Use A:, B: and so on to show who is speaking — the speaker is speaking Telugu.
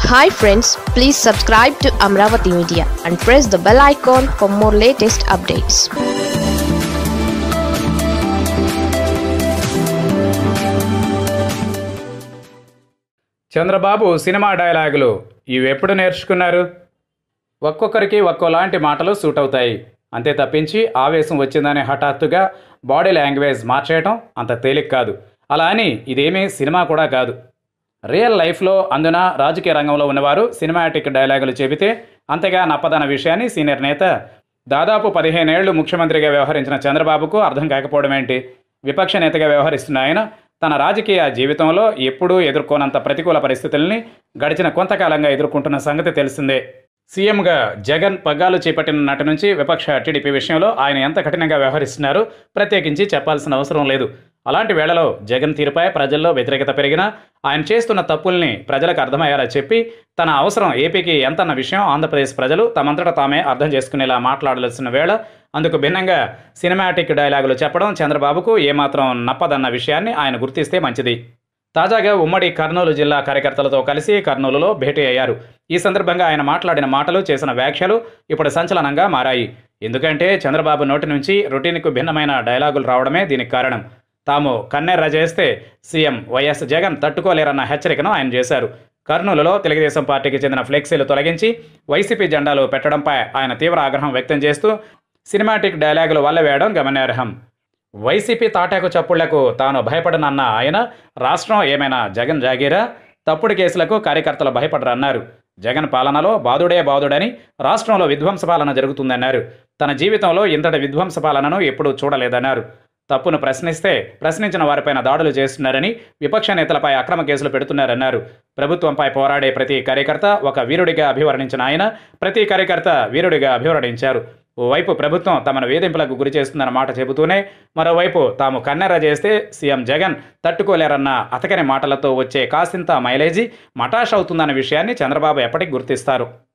A: Hi friends, please subscribe to Amaravathi Media and press the bell icon for more latest updates.
B: Chandrababu cinema డైలాగులు ఇవి ఎప్పుడు నేర్చుకున్నారు? ఒక్కొక్కరికి ఒక్కోలాంటి మాటలు సూట్ అవుతాయి. అంతే తప్పించి ఆవేశం వచ్చిందని హఠాత్తుగా బాడీ లాంగ్వేజ్ మార్చేయటం అంత తేలిక కాదు. అలా అని ఇదేమీ సినిమా కూడా కాదు. రియల్ లైఫ్లో అందున రాజకీయ రంగంలో ఉన్నవారు సినిమాటిక్ డైలాగులు చెబితే అంతగా నప్పదన్న విషయాన్ని సీనియర్ నేత, దాదాపు 15 ఏళ్లు ముఖ్యమంత్రిగా వ్యవహరించిన చంద్రబాబుకు అర్థం కాకపోవడం ఏంటి? విపక్ష నేతగా వ్యవహరిస్తున్న ఆయన తన రాజకీయ జీవితంలో ఎప్పుడూ ఎదుర్కోనంత ప్రతికూల పరిస్థితుల్ని గడిచిన కొంతకాలంగా ఎదుర్కొంటున్న సంగతి తెలిసిందే. సీఎంగా జగన్ పగ్గాలు చేపట్టిన నాటి నుంచి విపక్ష టీడీపీ విషయంలో ఆయన ఎంత కఠినంగా వ్యవహరిస్తున్నారో ప్రత్యేకించి చెప్పాల్సిన అవసరం లేదు. అలాంటి వేళలో జగన్ తీరుపై ప్రజల్లో వ్యతిరేకత పెరిగినా ఆయన చేస్తున్న తప్పుల్ని ప్రజలకు అర్థమయ్యేలా చెప్పి తన అవసరం ఏపీకి ఎంతన్న విషయం ఆంధ్రప్రదేశ్ ప్రజలు తమంతట తామే అర్థం చేసుకునేలా మాట్లాడాల్సిన వేళ అందుకు భిన్నంగా సినిమాటిక్ డైలాగులు చెప్పడం చంద్రబాబుకు ఏమాత్రం నప్పదన్న విషయాన్ని ఆయన గుర్తిస్తే మంచిది. తాజాగా ఉమ్మడి కర్నూలు జిల్లా కార్యకర్తలతో కలిసి కర్నూలులో భేటీ అయ్యారు. ఈ సందర్భంగా ఆయన మాట్లాడిన మాటలు, చేసిన వ్యాఖ్యలు ఇప్పుడు సంచలనంగా మారాయి. ఎందుకంటే చంద్రబాబు నోటి నుంచి రొటీన్కు భిన్నమైన డైలాగులు రావడమే దీనికి కారణం. తాము కన్నెర్ర చేస్తే సీఎం వైఎస్ జగన్ తట్టుకోలేరన్న హెచ్చరికను ఆయన చేశారు. కర్నూలులో తెలుగుదేశం పార్టీకి చెందిన ఫ్లెక్సీలు తొలగించి వైసీపీ జెండాలు పెట్టడంపై ఆయన తీవ్ర ఆగ్రహం వ్యక్తం చేస్తూ సినిమాటిక్ డైలాగులు వల్లవేయడం గమనార్హం. వైసీపీ తాటాకు చప్పుళ్లకు తాను భయపడనన్న ఆయన రాష్ట్రం ఏమైనా జగన్ జాగీరా? తప్పుడు కేసులకు కార్యకర్తలు భయపడరన్నారు. జగన్ పాలనలో బాదుడే బాదుడని, రాష్ట్రంలో విధ్వంస పాలన జరుగుతుందన్నారు. తన జీవితంలో ఇంతటి విధ్వంస పాలనను ఎప్పుడూ చూడలేదన్నారు. తప్పును ప్రశ్నిస్తే ప్రశ్నించిన వారిపైన దాడులు చేస్తున్నారని, విపక్ష నేతలపై అక్రమ కేసులు పెడుతున్నారన్నారు. ప్రభుత్వంపై పోరాడే ప్రతి కార్యకర్త ఒక వీరుడిగా అభివర్ణించిన ఆయన ప్రతి కార్యకర్త వీరుడిగా అభివర్ణించారు. ఓవైపు ప్రభుత్వం తమను వేధింపులకు గురి చేస్తుందన్న మాట చెబుతూనే మరోవైపు తాము కన్నెర్ర చేస్తే సీఎం జగన్ తట్టుకోలేరన్న అతకని మాటలతో వచ్చే కాసింత మైలేజీ మటాష్ అవుతుందన్న విషయాన్ని చంద్రబాబు ఎప్పటికీ గుర్తిస్తారు.